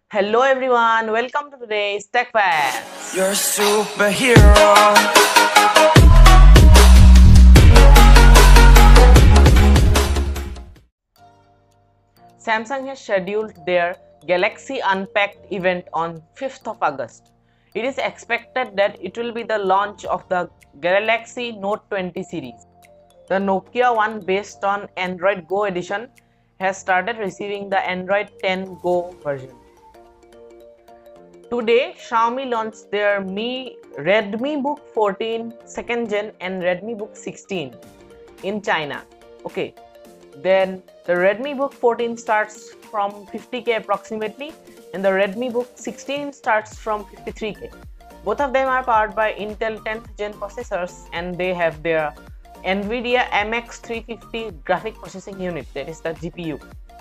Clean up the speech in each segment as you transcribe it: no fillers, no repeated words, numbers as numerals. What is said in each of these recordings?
Hello everyone, welcome to today's Tech Facts. You're a superhero. Samsung has scheduled their Galaxy Unpacked event on 5th of August. It is expected that it will be the launch of the Galaxy Note 20 series. The Nokia one based on Android Go edition has started receiving the Android 10 Go version. Today, Xiaomi launched their Redmi Book 14 2nd Gen and Redmi Book 16 in China. Okay, then the Redmi Book 14 starts from 50k approximately, and the Redmi Book 16 starts from 53k. Both of them are powered by Intel 10th Gen processors, and they have their NVIDIA MX350 graphic processing unit, that is the GPU.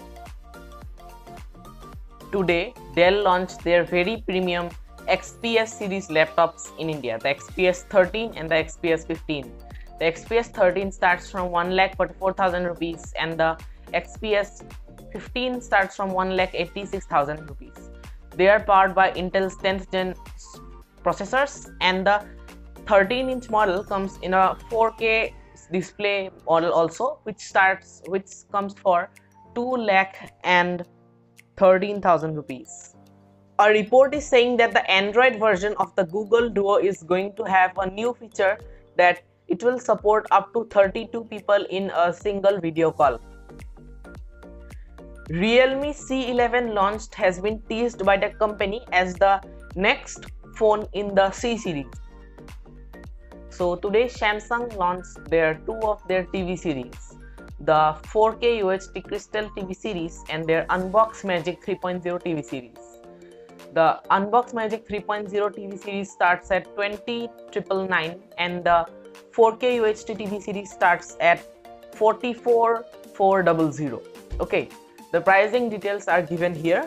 Today, Dell launched their very premium XPS series laptops in India, the XPS 13 and the XPS 15. The XPS 13 starts from 1,44,000 rupees and the XPS 15 starts from 1,86,000 rupees. They are powered by Intel's 10th Gen processors, and the 13-inch model comes in a 4K display model also, which comes for 2,13,000 rupees. A report is saying that the Android version of the Google Duo is going to have a new feature that it will support up to 32 people in a single video call. Realme C11 launched has been teased by the company as the next phone in the C series. So today Samsung launched two of their TV series, the 4K UHD Crystal TV series and their Unbox Magic 3.0 TV series. The Unbox Magic 3.0 TV series starts at 20,999 and the 4K UHD TV series starts at 44,400. Okay, the pricing details are given here.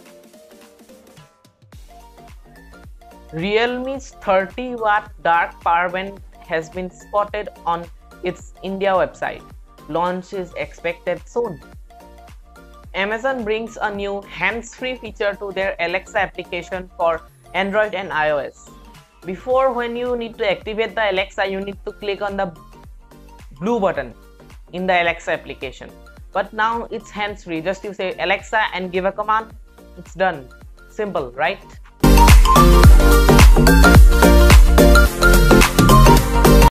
Realme's 30-watt dark power bank has been spotted on its India website. Launch is expected soon. Amazon brings a new hands-free feature to their Alexa application for Android and iOS. Before, when you need to activate the Alexa, you need to click on the blue button in the Alexa application. But now it's hands-free. Just you say Alexa and give a command. It's done. Simple, right?